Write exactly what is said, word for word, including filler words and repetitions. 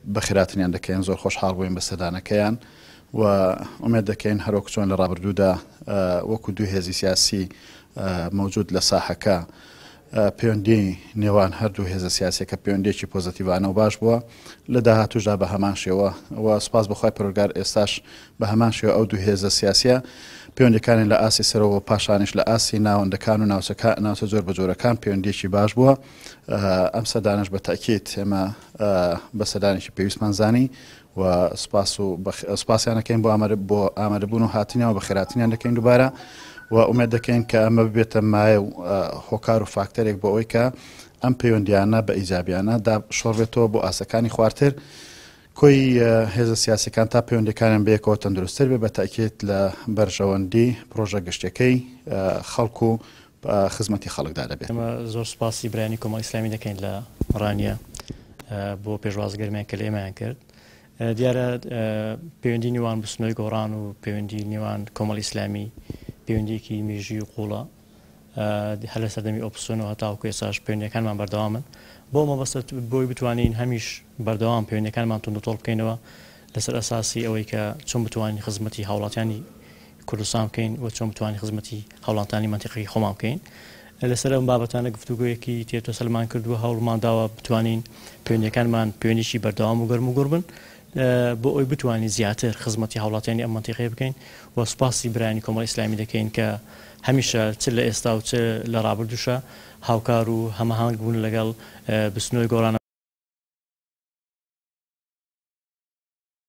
بەخێراتنیان دەکەین زۆر خۆشحاڵ بووین بە سەردانەکەیان و ئومێد دەکەین هەروەک چۆن لە ڕابردوودا وەکو دوو هێزی سیاسی موجود لە ساحەکە پەیوەندی نێوان هەردوو هێزە سیاسیەکە پەیوەندێکی پۆزتیڤانە و باش بووە لە داهاتووشدا بە هەمان شێوە و سپاس بەخوای پەروەردگار ئێستاش بە هەمان شێوە ئەو دوو هێزە سیاسیە پەیوەندیەکانی لە ئاسی سەرەوە پاشانیش لە ئاسی ناوەندەکان و ناوچە زۆر بەجۆرەکان پەیوەندیێکی باش بووە ئەم سەردانش بە تاکید ئێمە بە سەردانێکی پێویستمان زانی و سپاس و سپاسیانەکەین بۆ ئامادەبوون و هاتنیەوە بە خێراتنیان دەکەین دووبارە و ئومێد دەکەین کە ئەمە ببێتە مایە و هۆکار و فاکتەرێک بۆ ئەوەی کە ئەم پەیوەندیانە بە ئیجابیانە دا شۆڕبێتەوە بۆ ئاسەکانی خوارتر کۆی هێزە سیاسەکان تا پەیوەندەکانیان بەیەکەوە تەندروستتر بێ بە تاکید لە بەرژەوەندی پرۆژە گشتەکەی خەڵک و خزمەتی خەڵکدا دەبێت. ئەمە زۆر سپاسی برایانی کۆمەڵی ئیسلامی دەکەین لە ڕانیە بۆ پێشوازگەرمیان کە لە ئێمەیان کرد. دیارە پەیوەندی نێوان بستنەوەی گۆڕان و پەیوەندی نێوان کۆمەڵی ئیسلامی پەیوەندیەکی مێژووی و قوڵە هەر لە سەردەمی ئۆپسیۆنەوە هەتاوەکو ئێستاش پەیوەندیەکانمان بەردەوامن بۆ مەبەستە بۆی بتوانین هەمیش بەردەوام پەیوەندیەکانمان توندوتۆڵ بکەینەوە لەسەر ئەساسی ئەوەی کە چۆن بتوانین خزمەتی هاوڵاتیانی کوردستان بکەین و چۆن بتوانین خزمەتی هاوڵاتیانی مەنتیقەی خۆمان بکەین. لەسەر ئەم بابەتانە گفتوگویەکی تێتۆ سەلمان کردووە هەوڵمان داوە بتوانین پەیوەندیەکانمان پەیوەندیی بەردەوام و گەرم و گوڕ بن بۆ ئەوی بتوانین زیاتر خزمەتی هاوڵاتیانی ئەم مەنتیقەیە بکەین و سپاسی برایانی کۆمەڵی ئیسلامی دەکەین کە هەمیشە چ لە ئێستا و چ لە ڕابردووشە هاوکار و هەمەهانگ بوون لەگەڵ بستنەوەی گۆڕانە